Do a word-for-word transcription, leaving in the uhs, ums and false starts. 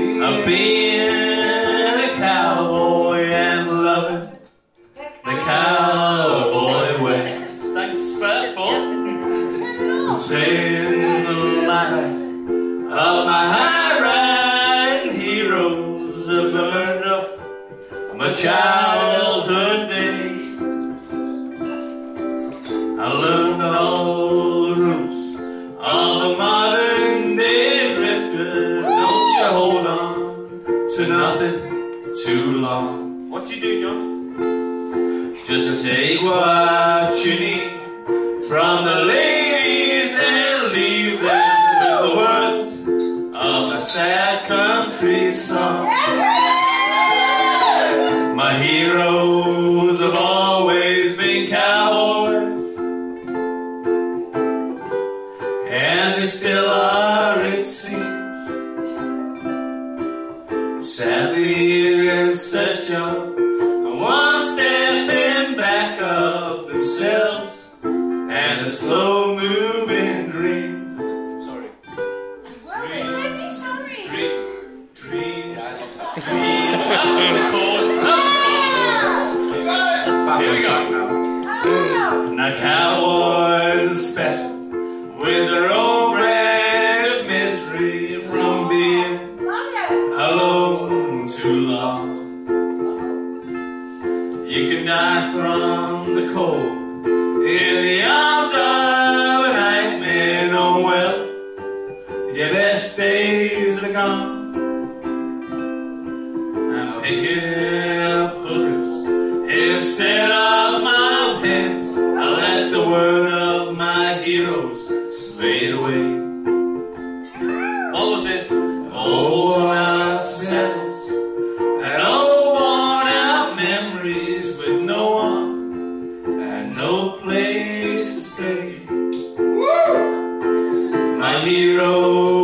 of being a cowboy and loving the cowboy West. Thanks for that, Paul. Saying the last of my high-riding heroes have learned up my childhood days. I learned all the rules of a modern day drifter. Don't you hold on to nothing too long. What do you do, John? Just take what you need from the ladies and leave them with the words of a sad country song. My heroes have always been cowboys, and they still are, it seems. Sadly in search of one step in back of themselves and a slow-moving dream. Sorry. Well, then don't be sorry. Dream, dreams, dreams. That was the chord. That was the chord. Here we go. Now cowboys are special with their own brand of mystery from being alone too long. You can die from the cold in the arms of a nightmare. Oh well, your best days are gone. I'm picking up hookers instead of my pens. I let the word of my heroes fade away. What was it? Old out saddles and old worn out memories with no one and no place to stay. Woo! My hero